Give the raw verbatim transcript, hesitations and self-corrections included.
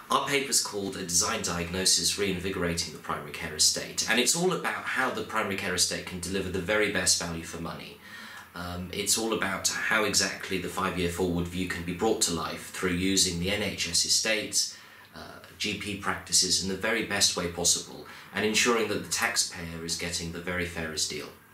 Our paper's called A Design Diagnosis, Reinvigorating the Primary Care Estate, and it's all about how the primary care estate can deliver the very best value for money. Um, it's all about how exactly the five-year forward view can be brought to life through using the N H S estates, uh, G P practices in the very best way possible, and ensuring that the taxpayer is getting the very fairest deal.